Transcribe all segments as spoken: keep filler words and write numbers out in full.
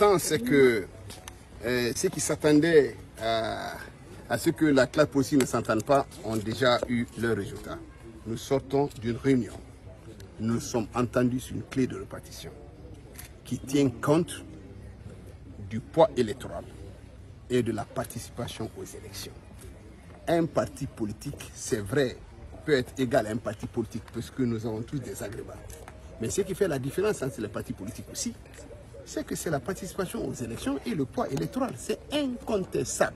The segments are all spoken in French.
important, c'est que euh, ceux qui s'attendaient à, à ce que la classe politique ne s'entende pas ont déjà eu leur résultat. Nous sortons d'une réunion. Nous sommes entendus sur une clé de répartition qui tient compte du poids électoral et de la participation aux élections. Un parti politique, c'est vrai, peut être égal à un parti politique parce que nous avons tous des agréments. Mais ce qui fait la différence entre les partis politiques aussi, c'est que c'est la participation aux élections et le poids électoral. C'est incontestable.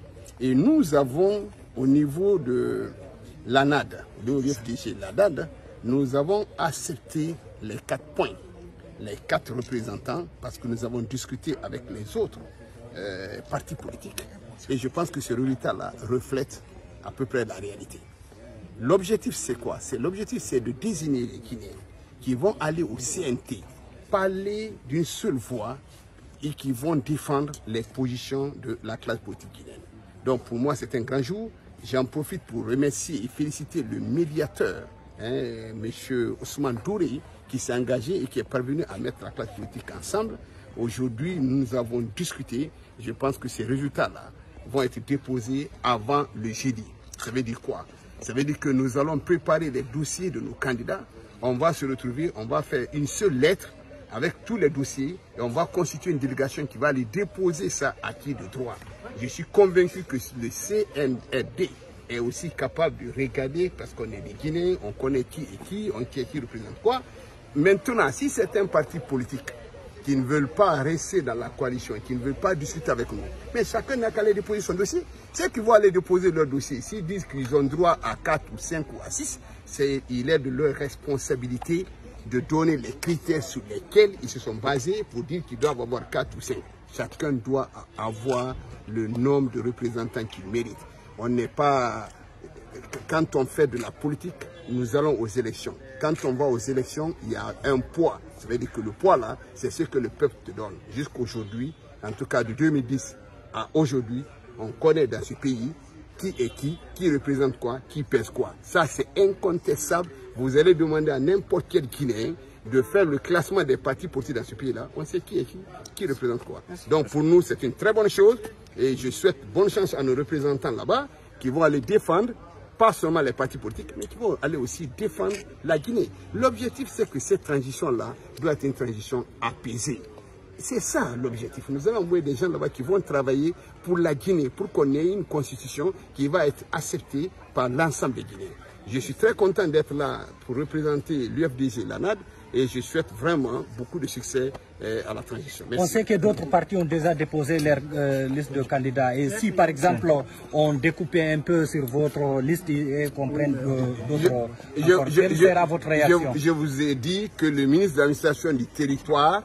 Et nous avons, au niveau de l'A N A D, de l'O F D G, l'A N A D, nous avons accepté les quatre points, les quatre représentants, parce que nous avons discuté avec les autres euh, partis politiques. Et je pense que ce résultat-là reflète à peu près la réalité. L'objectif, c'est quoi? L'objectif, c'est de désigner les Guinéens qui vont aller au C N T, parler d'une seule voix et qui vont défendre les positions de la classe politique guinéenne. Donc pour moi, c'est un grand jour. J'en profite pour remercier et féliciter le médiateur, hein, M. Ousmane Douré, qui s'est engagé et qui est parvenu à mettre la classe politique ensemble. Aujourd'hui, nous avons discuté. Je pense que ces résultats-là vont être déposés avant le jeudi. Ça veut dire quoi? Ça veut dire que nous allons préparer les dossiers de nos candidats. On va se retrouver, on va faire une seule lettre avec tous les dossiers et on va constituer une délégation qui va aller déposer ça à qui de droit. Je suis convaincu que le C N R D est aussi capable de regarder parce qu'on est des Guinéens, on connaît qui est qui, on sait qui représente quoi. Maintenant, si c'est un parti politique qui ne veulent pas rester dans la coalition, qui ne veulent pas discuter avec nous, mais chacun n'a qu'à aller déposer son dossier. Ceux qui vont aller déposer leur dossier, s'ils disent qu'ils ont droit à quatre ou cinq ou à six, il est de leur responsabilité de donner les critères sur lesquels ils se sont basés pour dire qu'ils doivent avoir quatre ou cinq. Chacun doit avoir le nombre de représentants qu'il mérite. On n'est pas... Quand on fait de la politique, nous allons aux élections. Quand on va aux élections, il y a un poids. Ça veut dire que le poids là, c'est ce que le peuple te donne. Jusqu'aujourd'hui, en tout cas de deux mille dix à aujourd'hui, on connaît dans ce pays qui est qui, qui représente quoi, qui pèse quoi. Ça, c'est incontestable. Vous allez demander à n'importe quel Guinéen de faire le classement des partis politiques dans ce pays-là. On sait qui est qui, qui représente quoi. Donc pour nous, c'est une très bonne chose. Et je souhaite bonne chance à nos représentants là-bas qui vont aller défendre pas seulement les partis politiques, mais qui vont aller aussi défendre la Guinée. L'objectif, c'est que cette transition-là doit être une transition apaisée. C'est ça l'objectif. Nous allons envoyer des gens là-bas qui vont travailler pour la Guinée, pour qu'on ait une constitution qui va être acceptée par l'ensemble des Guinéens. Je suis très content d'être là pour représenter l'U F D G, l'A N A D, et je souhaite vraiment beaucoup de succès euh, à la transition. Merci. On sait que d'autres partis ont déjà déposé leur euh, liste de candidats. Et si, par exemple, on découpait un peu sur votre liste et qu'on prenne d'autres, quelle sera votre réaction? je, je vous ai dit que le ministre de l'administration du territoire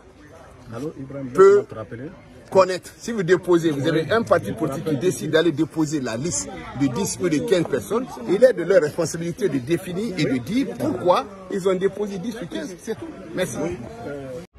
peut connaître. Si vous déposez, vous avez un parti politique qui décide d'aller déposer la liste de dix ou de quinze personnes, il est de leur responsabilité de définir et de dire pourquoi ils ont déposé dix ou quinze. C'est tout. Merci.